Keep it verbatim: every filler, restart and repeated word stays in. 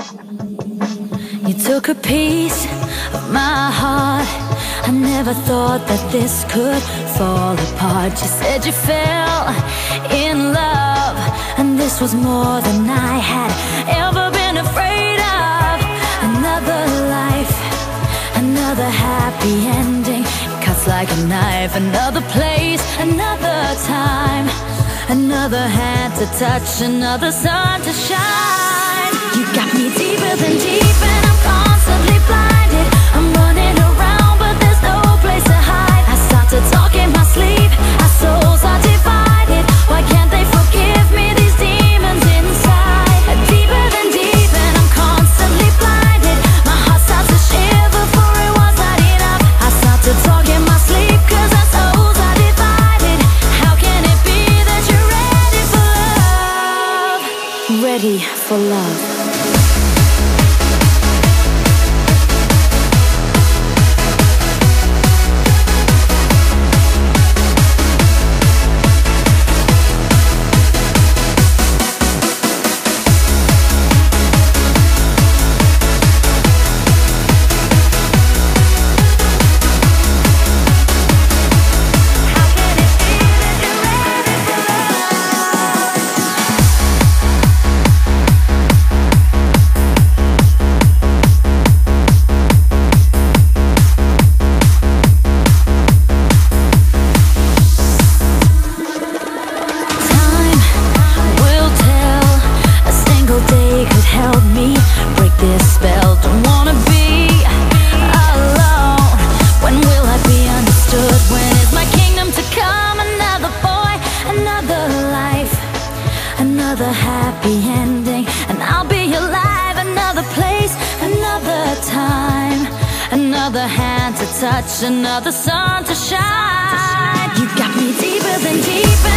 You took a piece of my heart. I never thought that this could fall apart. You said you fell in love, and this was more than I had ever been afraid of. Another life, another happy ending, cuts like a knife. Another place, another time, another hand to touch, another sun to shine. You got me deeper than deep, and I'm constantly blinded. I'm running around, but there's no place to hide. I start to talk in my sleep, our souls are divided. Why can't they forgive me, these demons inside? Deeper than deep, and I'm constantly blinded. My heart starts to shiver, for it was not enough. I start to talk in my sleep, cause our souls are divided. How can it be that you're ready for love? Ready for love. Another happy ending, and I'll be alive. Another place, another time, another hand to touch, another sun to shine. You got me deeper than deep.